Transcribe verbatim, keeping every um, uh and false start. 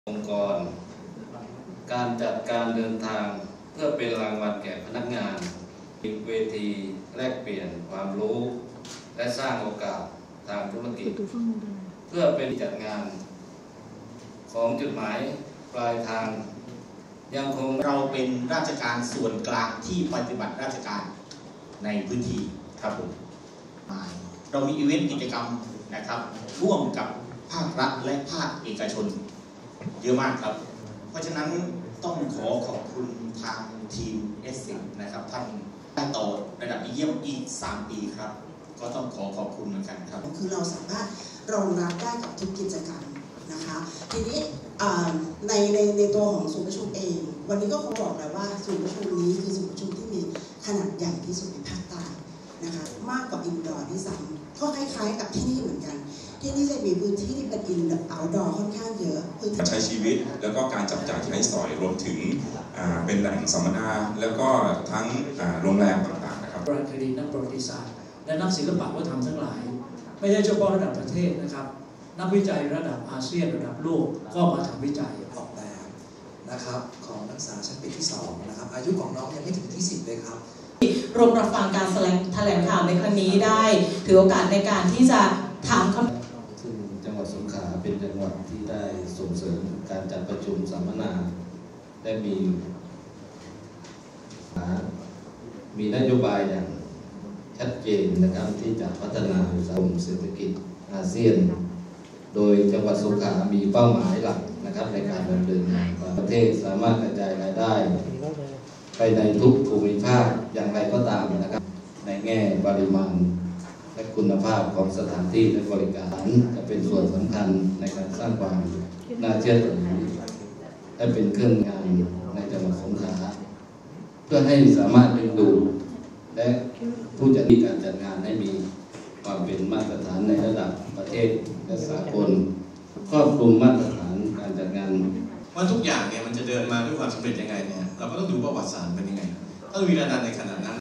องค์กรการจัดการเดินทางเพื่อเป็นรางวัลแก่พนักงานเวทีแลกเปลี่ยนความรู้และสร้างโอกาสทางธุรกิจเพื่อเป็นจัดงานของจุดหมายปลายทางยังคงเราเป็นราชการส่วนกลางที่ปฏิบัติราชการในพื้นที่ครับผมเรามีอีเวนต์กิจกรรมนะครับร่วมกับภาครัฐและภาคเอกชนเยอะมากครับเพราะฉะนั้นต้องขอขอบคุณทางทีม เอส สิบ นะครับท่านได้ต่อระดับเยี่ยมอีกสามปีครับก็ต้องขอขอบคุณเหมือนกันครับคือเราสามารถรองรับได้กับทุกกิจกรรมนะคะทีนี้ในในในตัวของศูนย์ประชุมเองวันนี้ก็ขอบอกเลยว่าศูนย์ประชุมนี้คือศูนย์ประชุมที่มีขนาดใหญ่ที่สุดในภาคใต้นะคะมากกว่าอินดอร์ที่ซ้ำก็คล้ายๆกับที่นี่เหมือนกันที่นี่จะมีพื้นที่ที่เป็นอินเอาท์ดอร์ค่อนข้างเยอะการใช้ชีวิตแล้วก็การจับจ่ายใช้สอยรวมถึงเป็นแหล่งสัมมนาแล้วก็ทั้งโรงแรมต่างๆนะครับประวัติคดีนักประวัติศาสตร์และนักศิลปวัฒนธรรมทั้งหลายไม่ใช่เฉพาะระดับประเทศนะครับนักวิจัยระดับอาเซียนระดับโลกก็มาทำวิจัยออกแบบนะครับของนักศึกษาชั้นปีที่สองนะครับอายุของน้องยังไม่ถึงที่สิบเลยครับร่วมรับฟังการแถลงข่าวในครั้งนี้ได้ถือโอกาสในการที่จะถามคำซึ่งจังหวัดสงขลาเป็นจังหวัดที่ได้ส่งเสริมการจัดประชุมสัมมนาได้มีมีนโยบายอย่างชัดเจนนะครับที่จะพัฒนาสังคมเศรษฐกิจอาเซียนโดยจังหวัดสงขลามีเป้าหมายหลักนะครับในการดำเนินงานประเทศสามารถกระจายรายได้ไปในทุกภูมิภาคอย่างไรก็ตามนะครับในแง่ปริมาณและคุณภาพของสถานที่และบริการจะเป็นส่วนสำคัญในการสร้างความน่าเชื่อถือและเป็นเครื่องงานในจังหวัดสงขลาเพื่อให้สามารถดึงดูดและผู้จัดการจัดงานให้มีความเป็นมาตรฐานในระดับประเทศและสากลครอบคลุมมาตรฐานการจัดงานว่าทุกอย่างเนี่ยมันจะเดินมาด้วยความสำเร็จยังไงเนี่ยเราก็ต้องดูประวัติศาสตร์เป็นยังไงถ้ามีระดับในขณะนั้น